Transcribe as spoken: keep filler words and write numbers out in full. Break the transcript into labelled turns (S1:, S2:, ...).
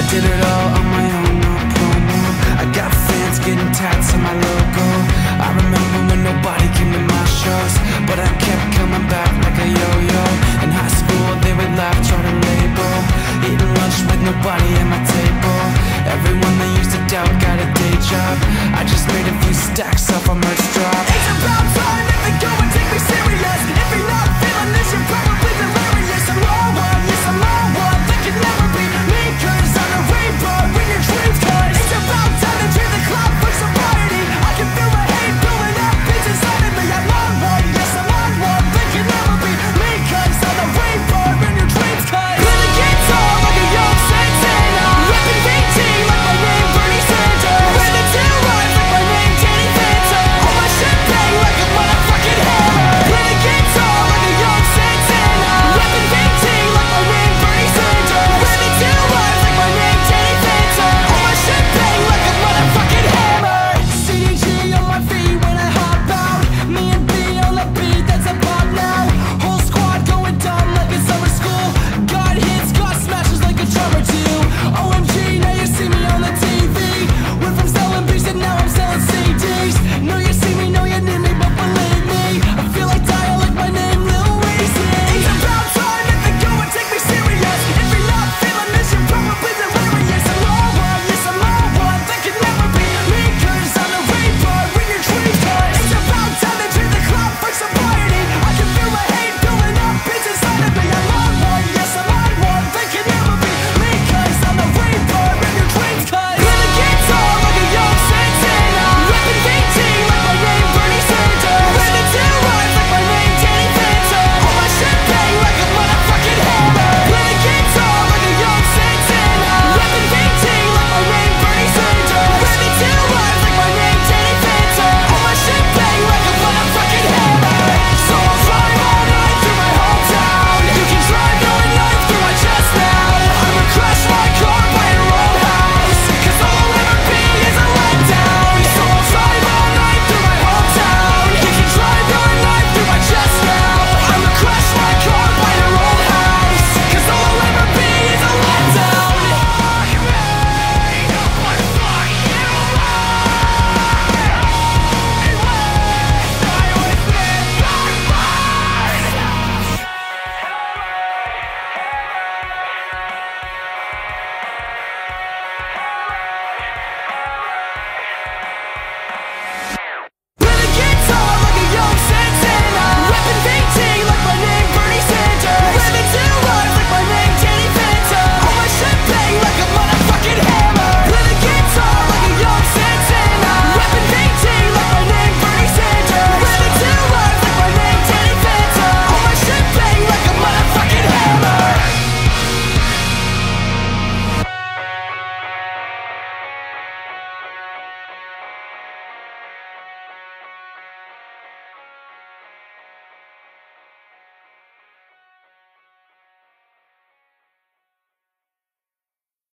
S1: did it all on my own, no promo. I got fans getting tats on my logo. I remember when nobody came to my shows, but I kept coming back like a yo-yo. In high school they would laugh, try to label. Eating lunch with nobody at my table. Everyone they used to doubt got a day job. I just made a few stacks off a merch